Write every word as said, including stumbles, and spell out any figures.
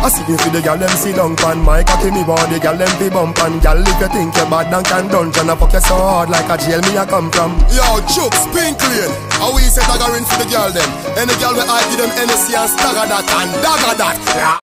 I see you for the gal them sit down pan my cocky me want the gal them fi bump and gal if you think you bad and can dungeon I fuck you so hard like a jail me I come from. Yo, Chooks, pink lane. How we say dagger in for the gal them? Any gal where I give them N S C and stagger that and dagger that. Yeah.